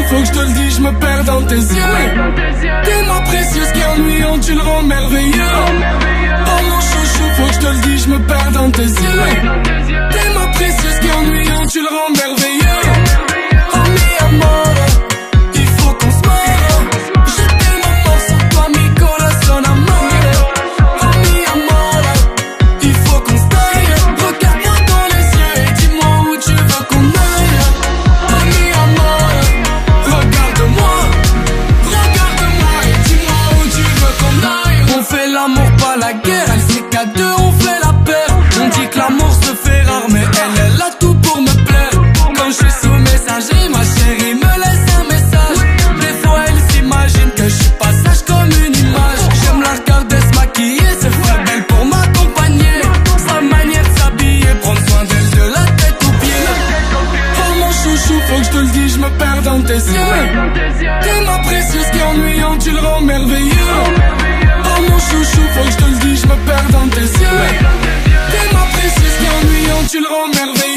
faut que je te le dise, je me perds dans tes yeux. T'es ma précieuse qui est ennuyante, tu le rends merveilleux. Oh mon chouchou, faut que je te le dise, je me perds dans tes yeux. T'es ma précieuse qui est ennuyante, tu le rends merveilleux. Oh mi amore, il faut qu'on se marre. Je t'aime encore sans toi, mi corazon amore. Oh mi amore, il faut qu'on se taille. Regarde-moi dans les yeux et dis-moi où tu veux qu'on aille. Oh mi amore, regarde-moi et dis-moi où tu veux qu'on aille. On fait l'amour, pas la guerre, elle sait qu'à deux on fait la paire. On dit que l'amour se fait rare, mais elle a tout pour me plaire. Quand je suis sous messager, ma chérie me laisse un message. Des fois elle s'imagine que je suis pas sage comme une image. J'aime la regarder se maquiller, se faire belle pour m'accompagner. Sa manière de s'habiller, prendre soin d'elle de la tête aux pieds. Oh mon chouchou, faut que je te le dise, je me perds dans tes yeux. T'es ma précieuse qui est ennuyante, tu le rends merveilleux. Oh mon chouchou, faut que je te le dise, je me perds dans tes yeux. T'es ma précieuse qui est ennuyante, tu le rends merveilleux.